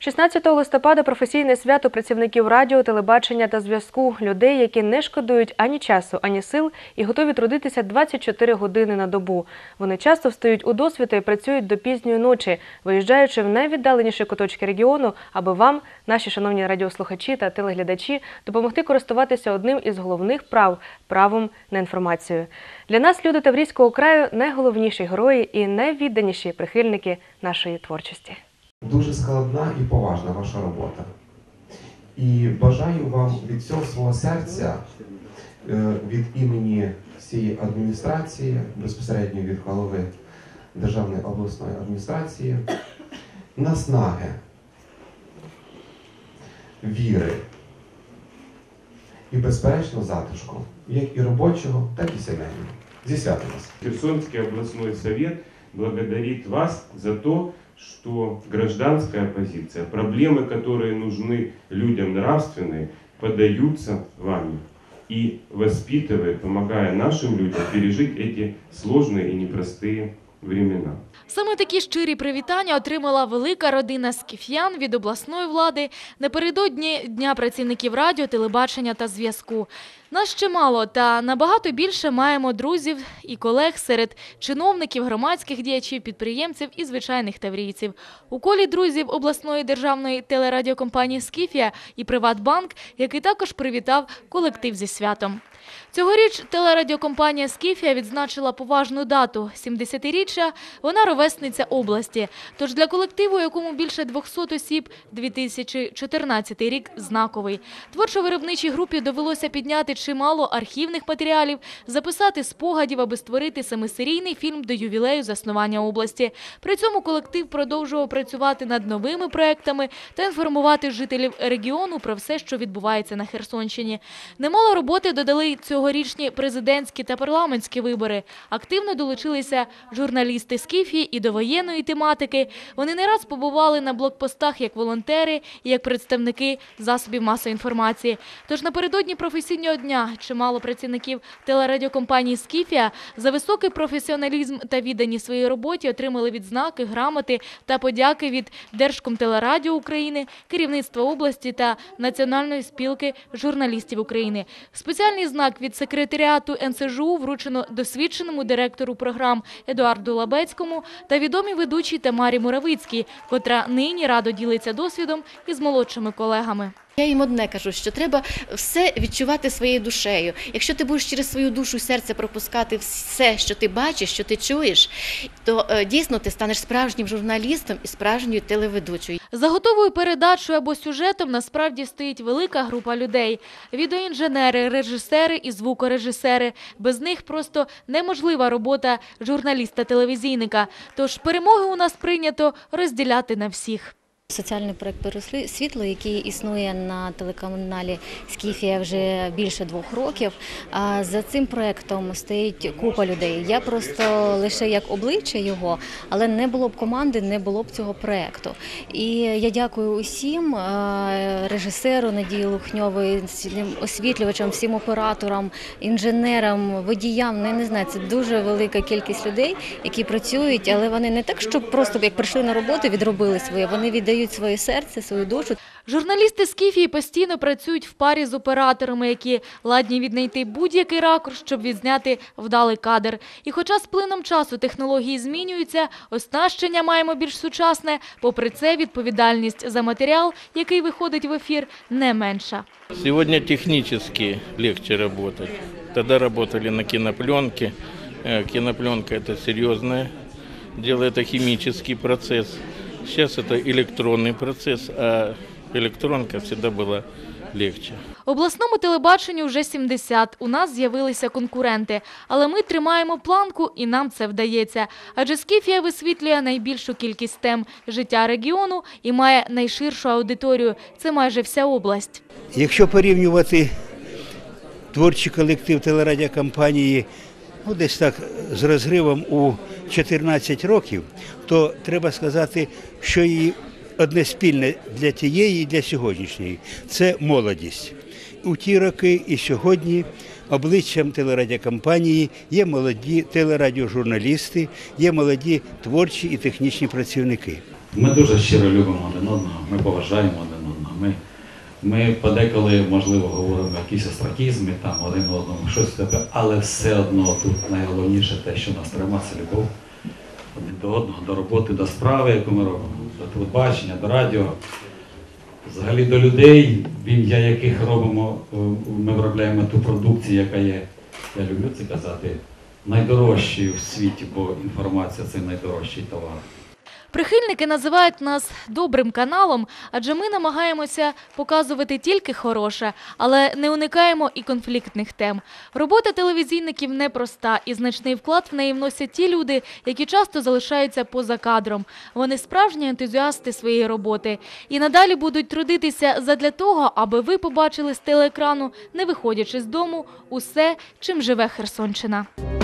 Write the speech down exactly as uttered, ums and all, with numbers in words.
шістнадцятого листопада – професійне свято працівників радіо, телебачення та зв'язку. Людей, які не шкодують ані часу, ані сил і готові трудитися двадцять чотири години на добу. Вони часто встають у досвіта і працюють до пізньої ночі, виїжджаючи в найвіддаленіші куточки регіону, аби вам, наші шановні радіослухачі та телеглядачі, допомогти користуватися одним із головних прав – правом на інформацію. Для нас люди Таврійського краю – найголовніші герої і найвідданіші прихильники нашої творчості. Дуже складна і поважна ваша робота. І бажаю вам від всього свого серця, від імені всієї адміністрації, безпосередньо від голови Державної обласної адміністрації, наснаги, віри і, безперечно, затишку, як і робочого, так і сімейного. Зі святом вас! Херсонский областной совет благодарит вас за то, что гражданская оппозиция, проблемы, которые нужны людям нравственные, подаются вами и воспитывает, помогая нашим людям пережить эти сложные и непростые времена. Саме такі щирі привітання отримала велика родина скіф'ян від обласної влади напередодні Дня працівників радіо, телебачення та зв'язку. Нас ще мало, та набагато більше маємо друзів і колег серед чиновників, громадських діячів, підприємців і звичайних таврійців. У колі друзів обласної державної телерадіокомпанії «Скіфія» і «Приватбанк», який також привітав колектив зі святом. Цьогоріч телерадіокомпанія «Скіфія» відзначила поважну дату – сімдесятиріччя, вона ровесниця області. Тож для колективу, якому більше двохсот осіб, дві тисячі чотирнадцятий рік знаковий. Творчо-виробничій групі довелося підняти чимало архівних матеріалів, записати спогадів, аби створити семисерійний фільм до ювілею заснування області. При цьому колектив продовжував працювати над новими проектами та інформувати жителів регіону про все, що відбувається на Херсонщині. Немало роботи додали цьогорічні президентські та парламентські вибори. Активно долучилися журналісти «Скіфії» і до воєнної тематики. Вони не раз побували на блокпостах як волонтери і як представники засобів масової інформації. Тож напередодні професійного дня чимало працівників телерадіокомпанії «Скіфія» за високий професіоналізм та відданість своїй роботі отримали відзнаки, грамоти та подяки від Держкомтелерадіо України, керівництва області та Національної спілки журналістів України. Спеціальний знак від секретаріату ен ес же у вручено досвідченому директору програм Едуарду Лабецькому та відомій ведучій Тамарі Муравицькій, котра нині радо ділиться досвідом із молодшими колегами. Я їм одне кажу, що треба все відчувати своєю душею. Якщо ти будеш через свою душу і серце пропускати все, що ти бачиш, що ти чуєш, то дійсно ти станеш справжнім журналістом і справжньою телеведучою. За готовою передачею або сюжетом насправді стоїть велика група людей. Відеоінженери, режисери і звукорежисери. Без них просто неможлива робота журналіста-телевізійника. Тож перемоги у нас прийнято розділяти на всіх. Соціальний проєкт «Переросли світло», який існує на телеканалі «Скіфія» вже більше двох років. А за цим проєктом стоїть купа людей. Я просто лише як обличчя його, але не було б команди, не було б цього проєкту. І я дякую усім режисеру Надії Лухньовій, освітлювачам, всім операторам, інженерам, водіям. Не, не знаю, це дуже велика кількість людей, які працюють, але вони не так, щоб просто як прийшли на роботу, відробили своє, вони віддають своє серце, свою душу. Журналісти «Скіфії» постійно працюють в парі з операторами, які ладні віднайти будь-який ракурс, щоб відзняти вдалий кадр. І хоча з плином часу технології змінюються, оснащення маємо більш сучасне, попри це відповідальність за матеріал, який виходить в ефір, не менша. Сьогодні технічно легше працювати. Тоді працювали на кінопленці. Кінопленка – це серйозне діло, це хімічний процес. Сейчас это электронный процесс, а электронка всегда была легче. Обласному телебаченню вже сімдесят. У нас з'явилися конкуренти. Але ми тримаємо планку і нам це вдається. Адже «Скіфія» висвітлює найбільшу кількість тем життя регіону і має найширшу аудиторію. Це майже вся область. Якщо порівнювати творчий колектив телерадіокомпанії ну, десь так з розривом у чотирнадцять років, то треба сказати, що і одне спільне для тієї і для сьогоднішньої – це молодість. У ті роки і сьогодні обличчям телерадіокомпанії є молоді телерадіожурналісти, є молоді творчі і технічні працівники. Ми дуже щиро любимо один одного, ми поважаємо один одного. Ми, ми подеколи, можливо, говоримо якісь остракізми, там один одному щось таке, але все одно тут найголовніше те, що нас тримає, це любов один до одного, до роботи, до справи, яку ми робимо, до телебачення, до радіо, взагалі до людей, в ім'я яких робимо, ми виробляємо ту продукцію, яка є, я люблю це казати, найдорожчою в світі, бо інформація – це найдорожчий товар. Прихильники називають нас добрим каналом, адже ми намагаємося показувати тільки хороше, але не уникаємо і конфліктних тем. Робота телевізійників непроста, і значний вклад в неї вносять ті люди, які часто залишаються поза кадром. Вони справжні ентузіасти своєї роботи. І надалі будуть трудитися задля того, аби ви побачили з телеекрану, не виходячи з дому, усе, чим живе Херсонщина.